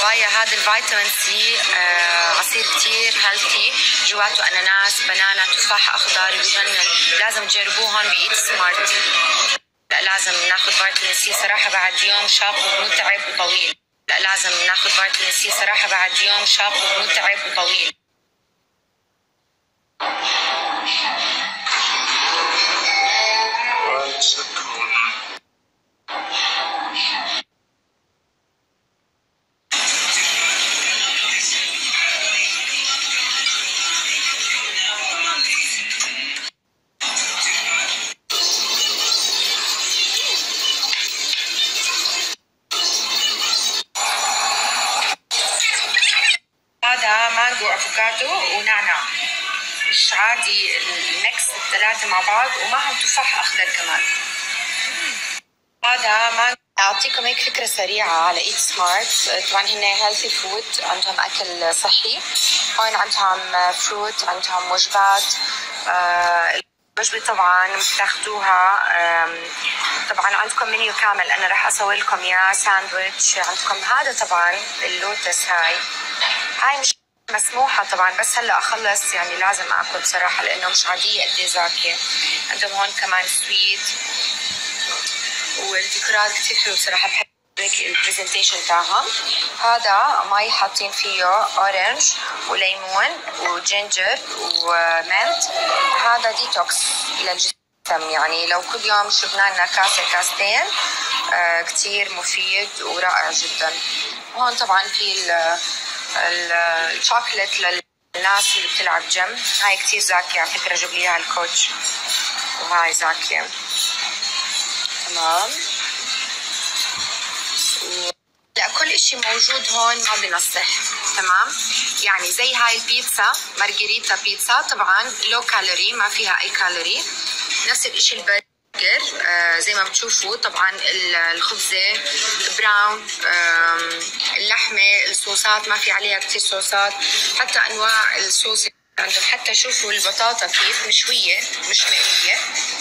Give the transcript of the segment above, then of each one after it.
بابايا هذا الفيتامين سي عصير كتير هيلثي، جواته اناناس، بنانا، تفاح اخضر، بجنن. لازم تجربوه هون بإيت سمارت. لا لازم ناخذ فيتامين سي صراحه بعد يوم شاق ومتعب وطويل. لا لازم ناخذ فيتامين سي صراحه بعد يوم شاق ومتعب وطويل. هذا مانجو افوكادو ونعناع، مش عادي الميكس الثلاثه مع بعض، ومعهم تفاح اخضر كمان. هذا مانجو. اعطيكم هيك فكره سريعه على ايت سمارت. طبعا هن هيلثي فود، عندهم اكل صحي. هون عندهم فروت، عندهم وجبات. الوجبه طبعا بتاخذوها. طبعا عندكم منيو كامل، انا راح اسوي لكم اياه ساندويتش. عندكم هذا طبعا اللوتس، هاي مش مسموحة طبعا، بس هلا اخلص يعني لازم اكل صراحة لانه مش عادية قد ايه زاكية. عندهم هون كمان سويت، والديكورات كثير حلو صراحة، بحب البرزنتيشن تاعهم. هذا مي حاطين فيه اورنج وليمون وجينجر ومنت. هذا ديتوكس للجسم، يعني لو كل يوم شربنا لنا كاسة كاستين كتير مفيد ورائع جدا. هون طبعا في الشوكولات للناس اللي بتلعب جيم، هاي كتير زاكية على فكرة، جاب لي اياها الكوتش، وهاي زاكية تمام. لا كل اشي موجود هون ما بنصح تمام. يعني زي هاي البيتزا مارغريتا بيتزا، طبعا لو كالوري، ما فيها اي كالوري. نفس الاشي البرجر زي ما بتشوفوا. طبعا الخبزة براون، اللحمة، الصوصات ما في عليها كتير صوصات، حتى انواع الصوص عندهم. حتى شوفوا البطاطا كيف مشوية مش مقلية.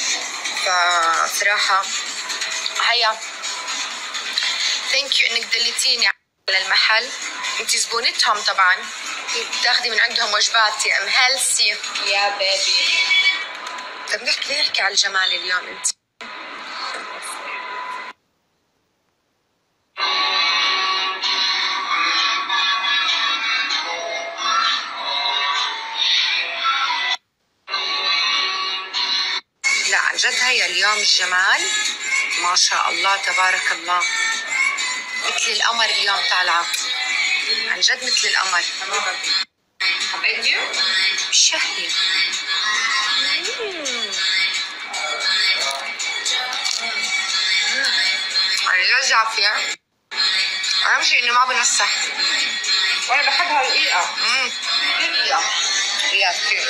فصراحة هيا ثانك يو انك دلتيني على المحل. انت زبونتهم طبعا، بتاخدي من عندهم وجبات يا ام هيلثي يا بيبي. طب نحكي على الجمال اليوم. انت لا عن جد هيا اليوم الجمال ما شاء الله تبارك الله، مثل القمر اليوم طالعة، عن جد مثل القمر. حبيتي؟ شهية. عن جد عافية. أهم شيء إنه ما بنصح، وأنا بحبها رقيقة. رقيقة رقيقة كتير.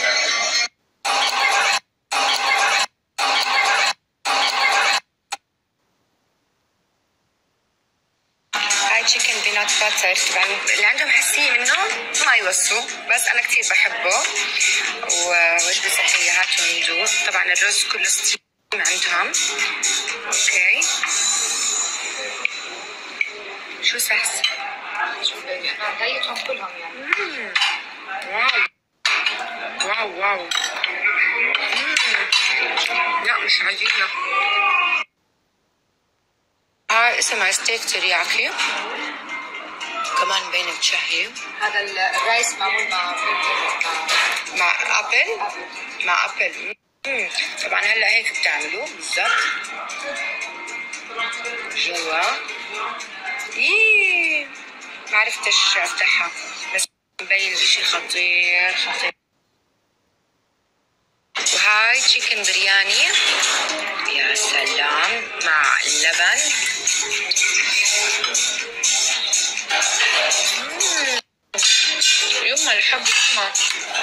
هاي تشيكن بينات باتر، طبعا اللي عندهم حساسية منه ما يوصوا، بس أنا كتير بحبه ووجبة صحية. هاتوا ندوق. طبعا الرز كله ستيم عندهم. أوكي شو سحس؟ أنا ضايقتهم كلهم يعني. واو واو. لا مش عجينة. هاي اسمها ستيك ترياكي، كمان بين بتشهي. هذا الرايس معمول مع ابل. مع ابل. طبعا هلا هيك بتعملوه بالضبط جوا. ما عرفتش افتحها، بس مبين اشي خطير خطير. وهاي تشيكن برياني، يا سلام، مع اللبن. يما الحب يما،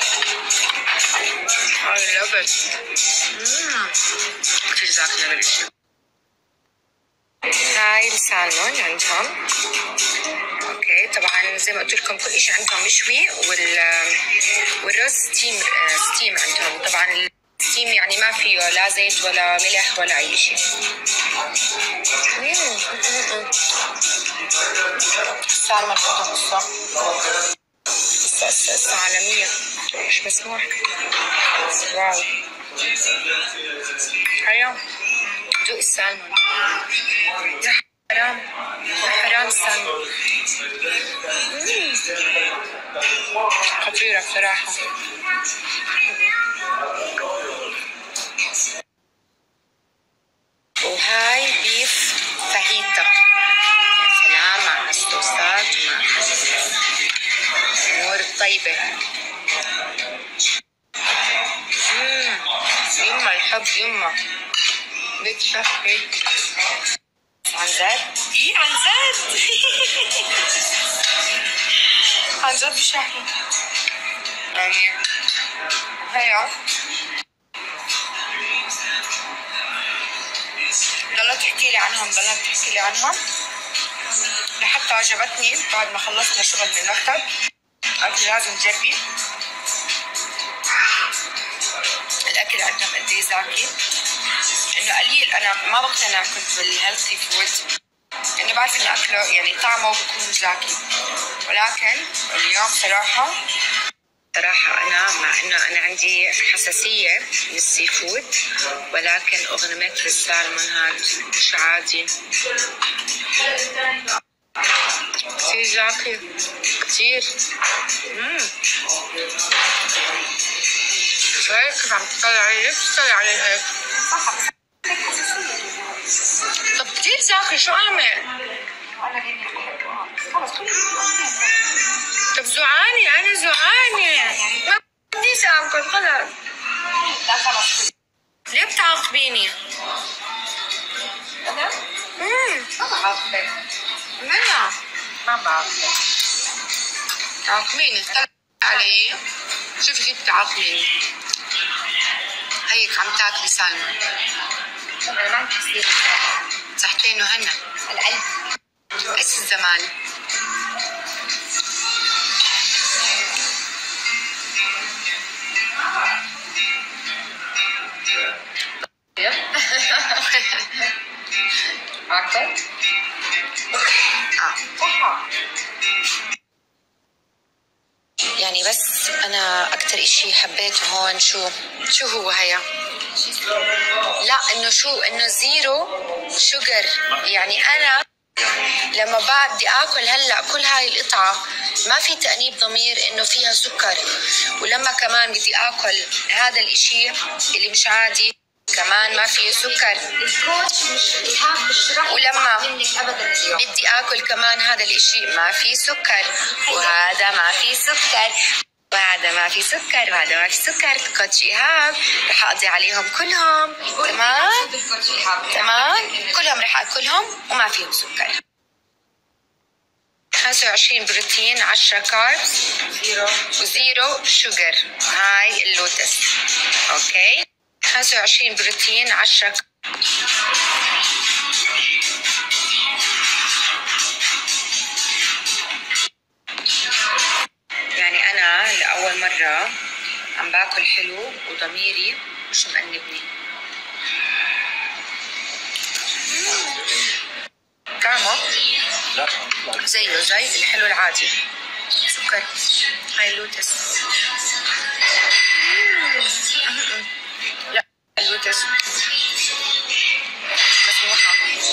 هاي اللبن كتير زاكية بالاشي. هاي السالمون عندهم. اوكي طبعا زي ما قلت لكم كل اشي عندهم مشوي، والرز ستيم عندهم. طبعا ستيم يعني ما فيه لا زيت ولا ملح ولا اي شيء. السالمون حطها قصة عالمية، مش مسموح. واو حرام دوق السالمون، يا حرام حرام السالمون. خطيرة بصراحة. وهاي بيف فاهيتا، يا سلام مع الصوصات ومع الأمور الطيبة. يما الحب يما بتشفي عن جد. ايه عن جد عن جد بشحن يعني. هيا ضلت تحكي لي عنهم لحتى عجبتني. بعد ما خلصنا شغل من المكتب قلت لازم تجربي الاكل عندهم قد ايه زاكي. انه قليل انا ما بقتنع كنت بالهيلثي فود، اني بعرف انه اكله يعني طعمه بيكون زاكي، ولكن اليوم صراحه انا مع انه انا عندي حساسيه للسي فود، ولكن اغنمت بالسالمون هاد مش عادي، كثير زاكي كثير. هيك عم تطلعي ليش تطلعي هيك؟ طب كثير زاكي شو اعمل؟ طب زعاني انا زعاني ما بديش اكل خلص. ليه بتعاقبيني؟ انا؟ ما بعاقبك. لا ما بعاقبك. تعاقبيني طلع علي. شوفي كيف بتعاقبيني. هيك عم تاكلي سالمون. انا ما عم تصير صحتين وهنا القلب بس الزمان. يعني بس انا اكتر اشي حبيته هون شو هو هيا؟ لا انه زيرو شوجر. يعني انا لما بدي اكل هلا كل هاي القطعه ما في تأنيب ضمير انه فيها سكر، ولما كمان بدي اكل هذا الاشي اللي مش عادي كمان ما فيه سكر. الكوتش مش إيهاب بشرح ولما منك ابدا اليوم بدي اكل كمان هذا الاشي ما فيه سكر، وهذا ما فيه سكر، وهذا ما في سكر، وهذا ما في سكر. كوتش إيهاب رح اقضي عليهم كلهم. تمام كلهم رح اكلهم وما فيهم سكر. 25 بروتين، 10 كاربس، وزيرو شوجر. هاي اللوتس. اوكي 25 بروتين، 10 يعني انا لاول مرة عم باكل حلو وضميري مش مأنبني. طعمه زيه زي الحلو العادي، سكر. هاي اللوتس. لا اللوتس مسموحة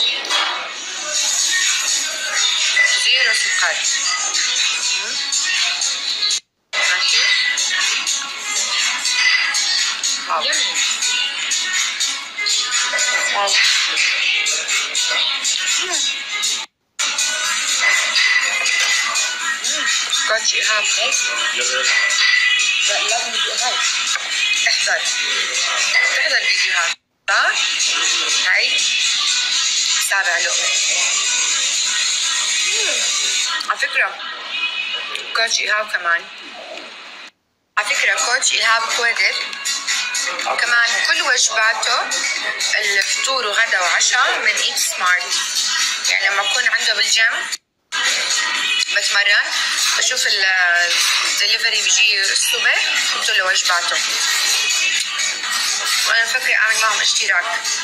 زيرو سكر. ماشي واو واو. كوتش إيهاب لا لازم تدوق. هاي احضر الفيديوهات صح؟ هاي سابع لقمة. على فكرة كوتش إيهاب كمان، على فكرة كوتش إيهاب كويدر كمان كل وجباته الفطور وغدا وعشاء من ايت سمارت. يعني لما اكون عنده بالجيم بتمرن بشوف الدليفري بيجي الصبح بحط له وجباته. وانا مفكره اعمل معهم اشتراك.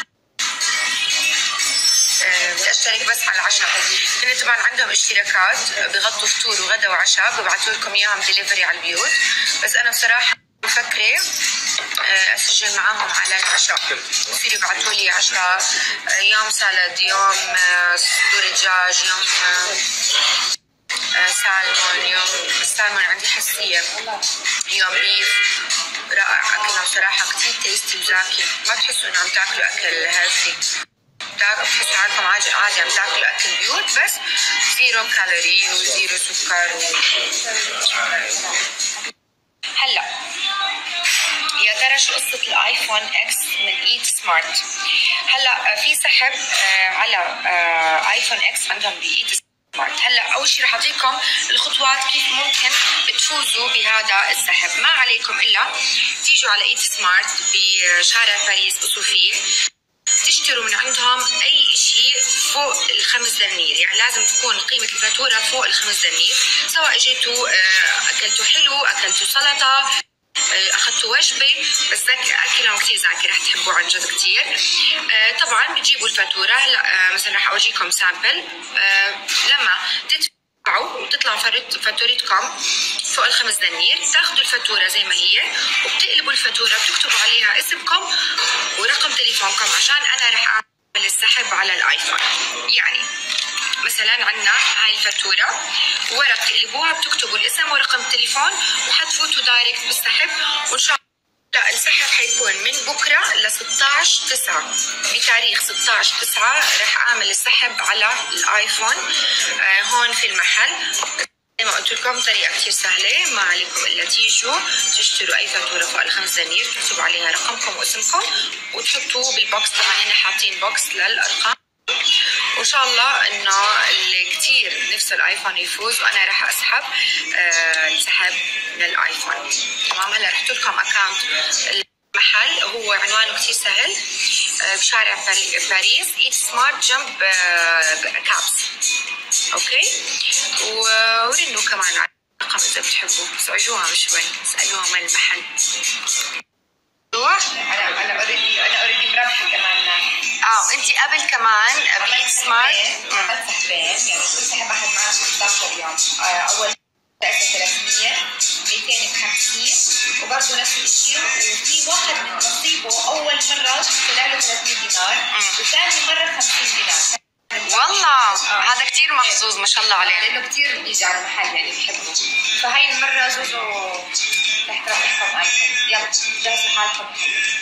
بدي اشترك بس على العشاء. هن طبعا عندهم اشتراكات بغطوا فطور وغدا وعشاء، ببعثوا لكم اياهم ديليفري على البيوت، بس انا بصراحه مفكره اسجل معاهم على العشاء، بصير يبعثوا لي عشاء يوم سالاد، يوم صدور دجاج، يوم سالمون. يوم السالمون عندي حساسيه، يوم بيف. رائع اكلهم صراحه، كثير تيستي وزاكي، ما تحسوا انه عم تاكلوا اكل هيلثي، بتحسوا حالكم عادي عم تاكلوا اكل بيوت، بس زيرو كالوري وزيرو سكر. هلا يا ترى شو قصة الايفون اكس من ايت سمارت؟ هلا في سحب على ايفون اكس عندهم بايت سمارت. هلا اول شيء رح اعطيكم الخطوات كيف ممكن تفوزوا بهذا السحب. ما عليكم الا تيجوا على ايت سمارت بشارع باريس بصوفية، تشتروا من عندهم اي شيء فوق ال5 دنانير، يعني لازم تكون قيمه الفاتوره فوق ال5 دنانير، سواء اجيتوا اكلتوا حلو، اكلتوا سلطه، اخذتوا وجبه، بس اكلهم كثير زاكي رح تحبوه عن جد كثير. طبعا بتجيبوا الفاتوره. هلا مثلا رح اورجيكم سامبل. لما تدفعوا وتطلع فاتورتكم فوق ال5 دنانير، تاخذوا الفاتوره زي ما هي وبتقلبوا الفاتوره، بتكتبوا عليها اسمكم ورقم تليفونكم، عشان انا رح اعمل السحب على الايفون. يعني مثلا عندنا هاي الفاتوره، ورق تقلبوها بتكتبوا الاسم ورقم التليفون وحتفوتوا دايركت بالسحب. وان شاء الله لا، السحب حيكون من بكره ل 16/9. بتاريخ 16/9 رح اعمل السحب على الايفون هون في المحل. زي ما قلت لكم طريقه كثير سهله، ما عليكم الا تيجوا تشتروا اي فاتوره فوق ال5 دنانير، تكتبوا عليها رقمكم واسمكم وتحطوه بالبوكس. طبعا هنا حاطين بوكس للارقام، وان شاء الله انه اللي كثير نفسه الايفون يفوز، وانا راح اسحب السحب من الايفون. تمام. هلا رحت لكم اكونت المحل، هو عنوانه كثير سهل، بشارع باريس ايت سمارت جنب كابس. اوكي، ورنوا كمان على الرقم اذا بتحبوا، اسعجوها شوي، اسالوها من المحل. انا اوريدي مربحه كمان. انت قبل كمان بايت سمارت عملت سحبين، يعني كل سحب اخذ معنا 15 يوم. اول 300 250 وبرضه نفس الشيء، وفي واحد من نصيبه اول مره طلع له 300 دينار وثاني مره 50 دينار. والله هذا كثير محظوظ ما شاء الله عليه، لانه كثير بيجي على المحل يعني بحبه. فهي المره زوزو تحت رقم ايفون. يلا جهزوا حالكم.